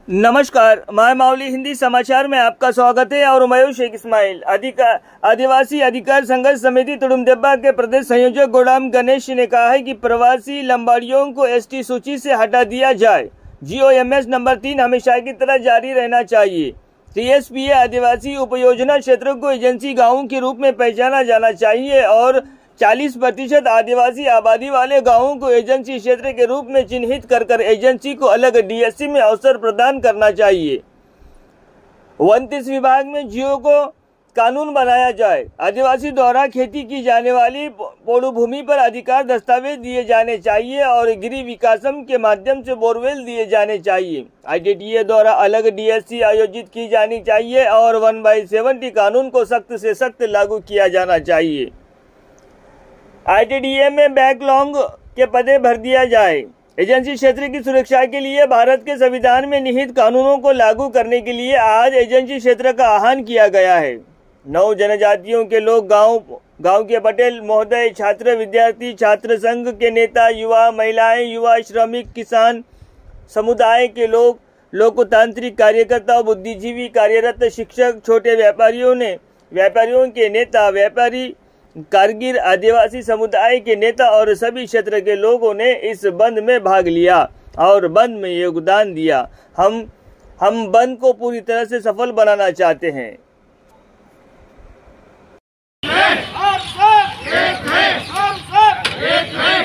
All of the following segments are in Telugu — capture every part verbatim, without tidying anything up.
नमस्कार, मैं माउली हिंदी समाचार में आपका स्वागत है और मैं शेख इस्माइल। अधिकार आदिवासी अधिकार संघर्ष समिति तुडुमदेब्बा के प्रदेश संयोजक गोडाम गणेश ने कहा है कि प्रवासी लंबाड़ियों को एसटी सूची से हटा दिया जाए। जीओएमएस नंबर तीन हमेशा की तरह जारी रहना चाहिए। टीएसपीए आदिवासी उपयोजना क्षेत्रों को एजेंसी गाँवों के रूप में पहचाना जाना चाहिए और चालीस प्रतिशत आदिवासी आबादी वाले गांवों को एजेंसी क्षेत्र के रूप में चिन्हित कर कर एजेंसी को अलग डीएससी में अवसर प्रदान करना चाहिए। उनतीस विभाग में जियो को कानून बनाया जाए। आदिवासी द्वारा खेती की जाने वाली पोड़ू भूमि पर अधिकार दस्तावेज दिए जाने चाहिए और गिरी विकासम के माध्यम से बोरवेल दिए जाने चाहिए। आईटीटीए द्वारा अलग डीएससी आयोजित की जानी चाहिए और वन बाई सेवेंटी कानून को सख्त से सख्त लागू किया जाना चाहिए। आईटीडीए में बैकलॉग के पदे भर दिया जाए। एजेंसी क्षेत्र की सुरक्षा के लिए भारत के संविधान में निहित कानूनों को लागू करने के लिए आज एजेंसी क्षेत्र का आह्वान किया गया है। नौ जनजातियों के लोग गांव गांव के पटेल महोदय, छात्र, विद्यार्थी, छात्र संघ के नेता, युवा, महिलाएं, युवा श्रमिक, किसान समुदाय के लोग, लोकतांत्रिक कार्यकर्ता, बुद्धिजीवी, कार्यरत शिक्षक, छोटे व्यापारियों ने व्यापारियों के नेता, व्यापारी, कारगिर, आदिवासी समुदाय के नेता और सभी क्षेत्र के लोगों ने इस बंद में भाग लिया और बंद में योगदान दिया। हम हम बंद को पूरी तरह से सफल बनाना चाहते हैं। आप सब एक हैं, आप सब एक हैं।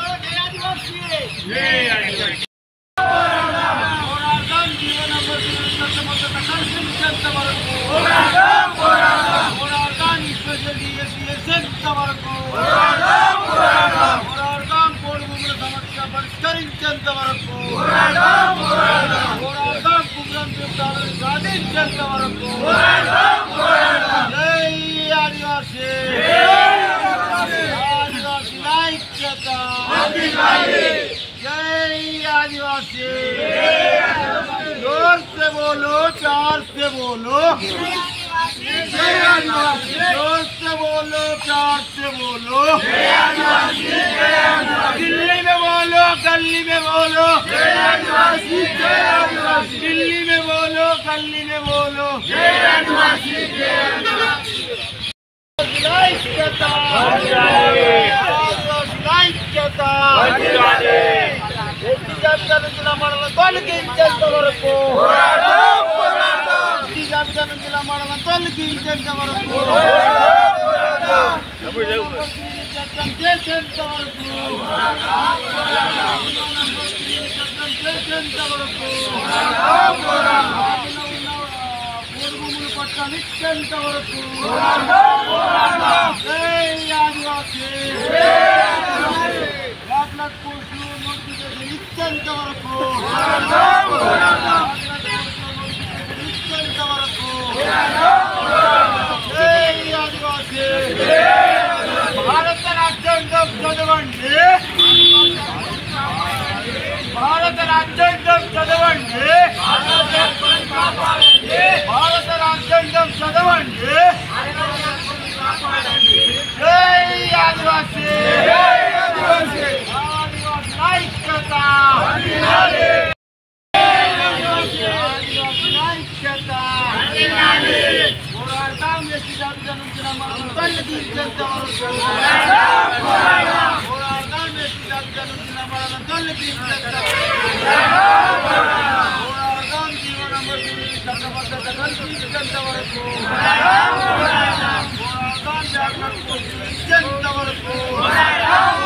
పరిష్కరించేంత వరకు పోరాడదాం పోరాడదాం కుమ్రం యుద్ధాలను సాధించేంత వరకు పోరాడదాం పోరాడదాం జై ఆదివాసీ ఆదివాసీ ఐక్యత జై ఆదివాసీ जोर से बोलो, चार से बोलो, जय आदिवासी। जोर से बोलो, चार से बोलो, जय आदिवासी। दिल्ली में बोलो, गली में बोलो, जय आदिवासी, जय आदिवासी। दिल्ली में बोलो, गली में बोलो, जय आदिवासी, जय आदिवासी। ऐक्यता, ऐक्यता, జాబితా మండలం తొలగించేంత వరకు పోరాడదాం పోరాడదాం ఈ జాబితా నుంచి మండలం తొలగించేంత వరకు పోరాడదాం చట్టం చేసేంత వరకు పోరాడదాం పోరాడదాం చట్టం చేసేంత వరకు పోరాడదాం పోరాడదాం భూములు పట్టాలిచ్చేంత వరకు పోరాడదాం పోరాడదాం జై ఆదివాసీ జై ఆదివాసీ లాక్ లాక్ పోస్టులు ఇచ్చేంత వరకు పోరాడదాం పోరాడదాం ఇచ్చేంత వరకు పోరాడదాం పోరాడదాం జై ఆదివాసీ భారత రాజ్యాంగం చదవండి భారత రాజ్యాంగం చదవండి భారత రాజ్యాంగం చదవండి జై ఆదివాసీ జై ఆదివాసీ ఐక్యత ఐక్యత పోరాడదాం ఎస్టీ జాబితా నుంచి మనం తొలగించేంత వరకు పోరాడదాం ఎస్టీ జాబితా నుంచి మనం తొలగించేంత పోరాడదాం జీవన చట్టబద్ధత కల్పించేంత వరకు పోరాడదాం జాగ్రత్త ఇచ్చేంత వరకు పోరాడదాం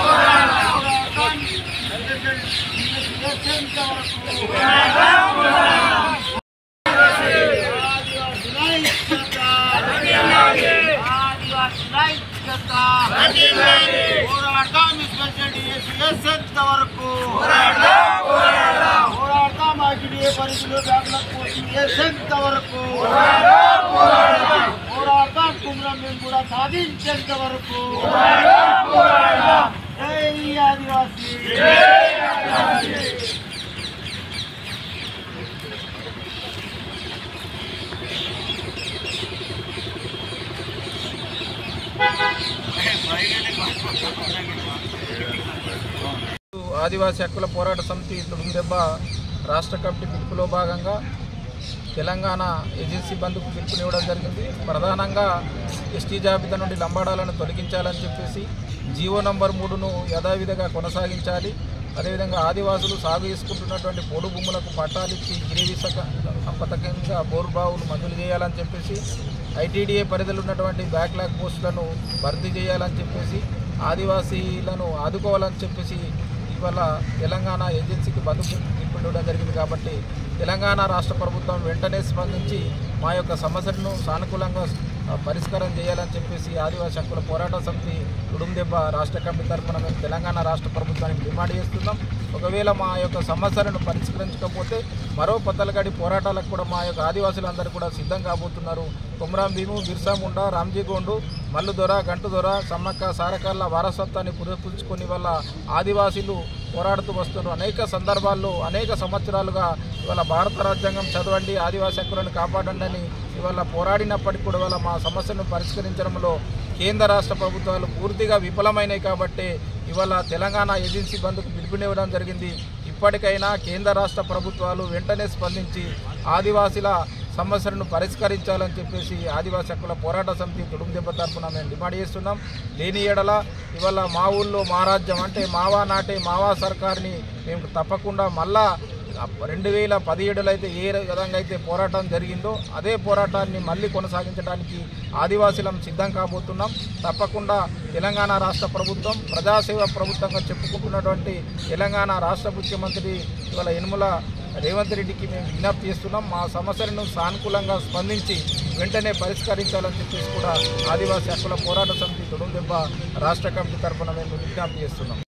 పోరాడదాం వరకు పోరాడదాం ఆర్టీడీఏ పరిధిలో బ్యాక్లాగ్ పోస్టింగ్ వేసేంత వరకు పోరాడదాం కుమ్రం మేము కూడా సాధించేంత వరకు జై ఆదివాసీ ఆదివాసీ హక్కుల పోరాట సమితి తుడుందెబ్బ రాష్ట్ర కమిటీ పిలుపులో భాగంగా తెలంగాణ ఏజెన్సీ బంద్కు పిలుపునివ్వడం జరిగింది. ప్రధానంగా ఎస్టీ జాబితా నుండి లంబాడాలను తొలగించాలని చెప్పేసి జీవో నంబర్ మూడును యథావిధిగా కొనసాగించాలి. అదేవిధంగా ఆదివాసులు సాగు చేసుకుంటున్నటువంటి పోడు భూములకు పట్టాలిచ్చి గిరివి సంపతకంగా బోర్బావులు మంజూరు చేయాలని చెప్పేసి ఐటీడీఏ పరిధిలో ఉన్నటువంటి బ్యాక్లాగ్ పోస్టులను భర్తీ చేయాలని చెప్పేసి ఆదివాసీలను ఆదుకోవాలని చెప్పేసి ఇవాళ తెలంగాణ ఏజెన్సీకి బంధు పిలుపునివ్వడం జరిగింది. కాబట్టి తెలంగాణ రాష్ట్ర ప్రభుత్వం వెంటనే స్పందించి మా యొక్క సమస్యలను సానుకూలంగా పరిష్కారం చేయాలని చెప్పేసి ఆదివాసీ హక్కుల పోరాట సమితి తుడుందెబ్బ రాష్ట్ర కమిటీ తరఫున మేము తెలంగాణ రాష్ట్ర ప్రభుత్వానికి డిమాండ్ చేస్తున్నాం. ఒకవేళ మా యొక్క సమస్యలను పరిష్కరించకపోతే మరో పద్దలగడి పోరాటాలకు కూడా మా యొక్క ఆదివాసులందరూ కూడా సిద్ధం కాబోతున్నారు. కొమరాం భీము, బిర్సా ముండా, రామ్జీగోండు, మల్లుదొర, గంటుదొర, సమ్మక్క సారకాల వారసత్వాన్ని పురపుల్చుకుని వల్ల ఆదివాసీలు పోరాడుతూ వస్తున్నారు. అనేక సందర్భాల్లో అనేక సంవత్సరాలుగా ఇవాళ భారత రాజ్యాంగం చదవండి, ఆదివాసీ హక్కులను కాపాడండి అని ఇవాళ పోరాడినప్పటికీ కూడా ఇవాళ మా సమస్యను పరిష్కరించడంలో కేంద్ర రాష్ట్ర ప్రభుత్వాలు పూర్తిగా విఫలమైనాయి. కాబట్టి ఇవాళ తెలంగాణ ఏజెన్సీ బంద్కు పిలుపునివ్వడం జరిగింది. ఇప్పటికైనా కేంద్ర రాష్ట్ర ప్రభుత్వాలు వెంటనే స్పందించి ఆదివాసీల సమస్యలను పరిష్కరించాలని చెప్పేసి ఆదివాసీ హక్కుల పోరాట సమితి తుడుందెబ్బ తరఫున మేము డిమాండ్ చేస్తున్నాం. లేని ఎడల ఇవాళ మా ఊళ్ళో మా రాజ్యం అంటే మావా నాటే మావా సర్కార్ని మేము తప్పకుండా మళ్ళా రెండు వేల పదిహేడులో అయితే ఏ విధంగా అయితే పోరాటం జరిగిందో అదే పోరాటాన్ని మళ్ళీ కొనసాగించడానికి ఆదివాసీలం సిద్ధం కాబోతున్నాం. తప్పకుండా తెలంగాణ రాష్ట్ర ప్రభుత్వం ప్రజాసేవ ప్రభుత్వంగా చెప్పుకుంటున్నటువంటి తెలంగాణ రాష్ట్ర ముఖ్యమంత్రి ఇవాళ యనుమల రేవంత్ రెడ్డికి మేము విజ్ఞప్తి చేస్తున్నాం. మా సమస్యలను సానుకూలంగా స్పందించి వెంటనే పరిష్కరించాలని చెప్పేసి కూడా ఆదివాసీ హక్కుల పోరాట సమితి తుడుందెబ్బ రాష్ట్ర కమిటీ తరఫున మేము విజ్ఞప్తి చేస్తున్నాం.